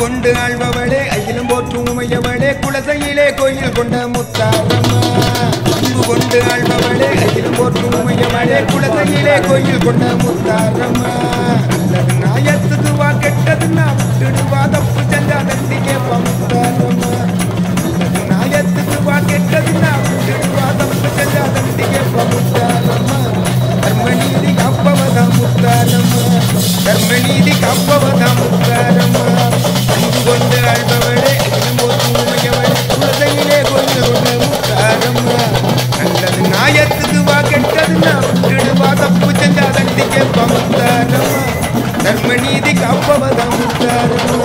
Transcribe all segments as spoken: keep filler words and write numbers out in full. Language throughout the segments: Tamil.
கொண்டு ஆழ்பவளே அகிலம் போற்றும் உமையவளே குலசையிலே கோயில் கொண்ட முத்தாரம்மா அன்பு கொண்டு ஆழ்பவளே அகிலம் போற்றும் உமையவளே குலசையிலே கோயில் கொண்ட முத்தாரம்மா நல்லது நாயத்துக்கு வா கெட்டது நான் விட்டுடுவா தப்பு செஞ்சா தட்டி கேட்பா முத்தாரம்மா நல்லது நாயத்துக்கு வா கெட்டது நான் விட்டுடுவா தப்பு செஞ்சா தட்டி கேட்பா முத்தாரம்மா தர்மநீதி காப்பவதா முத்தாரம்மா தர்மநீதி காப்பவதா முத்தாரம்மா அன்பு கொண்டு ஆழ்பவளே அகிலம் போற்றும் உமையவளே குலசையிலே கோயில் கொண்ட முத்தாரம்மா நல்லது நாயத்துக்கு வா கெட்டது நான் விட்டுடுவா தப்பு செஞ்சா தட்டி கேட்பா முத்தாரம்மா தர்மநீதி காப்பவதா முத்தாரம்மா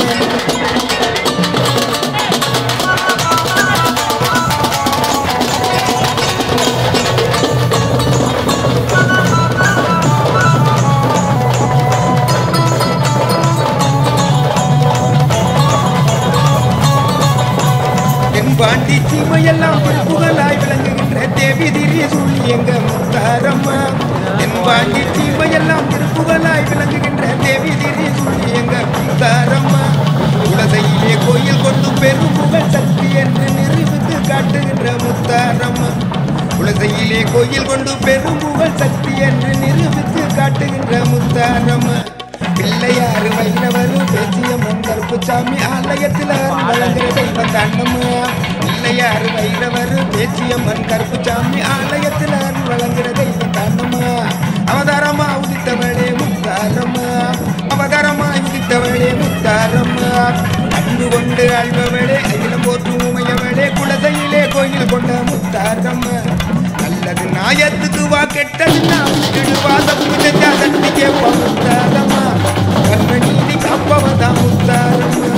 பாண்டி சீமையெல்லாம் புகழாய் விளங்குகின்ற தேவி திரிய சொல்லி எங்க முத்தாரம்மா என் பாண்டி சீமையெல்லாம் புகழாய் விளங்குகின்ற தேவி திரிய சொல்லி எங்க முத்தாரம்மா குலசையிலே கோயில் கொண்டு பெரும் புகழ் சக்தி என்று நிரூபித்து காட்டுகின்ற முத்தாரம்மா குலசையிலே கோயில் கொண்டு பெரும் புகழ் சக்தி என்று நிரூபித்து காட்டுகின்ற முத்தாரம்மா பிள்ளையாறு வைணவரும் பேச்சிய மந்தர்புச்சாமி ஆலயத்தில் வழங்குற தெய்வ தாண்டம்மா பிள்ளையாறு வைணவரு பேச்சிய மந்தர்புச்சாமி ஆலயத்தில் வழங்குற தெய்வ தாண்டம்மா அவதாரமா உதித்தவளே முத்தாரம்மா அவதாரமா உதித்தவளே முத்தாரம்மா அன்பு கொண்டு ஆழ்பவளே அகிலம் போற்றும் உமையவளே குலசையிலே கோயில் கொண்ட முத்தாரம்மா நல்லது நாயத்துக்கு வா கெட்டது நான் விட்டுடுவா தப்பு செஞ்சா தட்டி கேட்பா முத்தாரம்மா தர்மநீதி காப்பவதா முத்தாரம்மா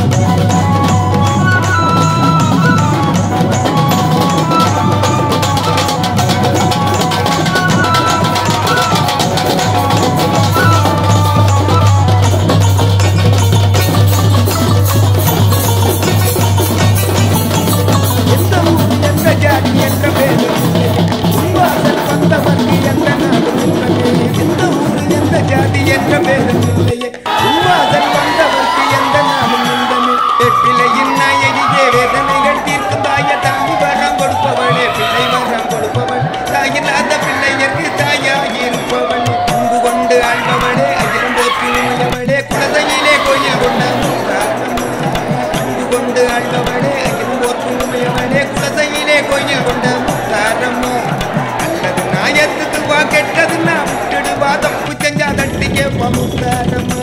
கோயில் கொண்ட முத்தாரம்மா அல்லது நாயத்துக்கு வா கெட்டது நான் விட்டுடுவா தப்பு செஞ்சா தட்டி கேட்பா முத்தாரம்மா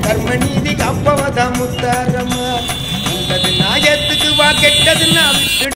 தர்மநீதி காப்பவதா முத்தாரம்மா அல்லது நாயத்துக்கு வா கெட்டது நான் விட்டு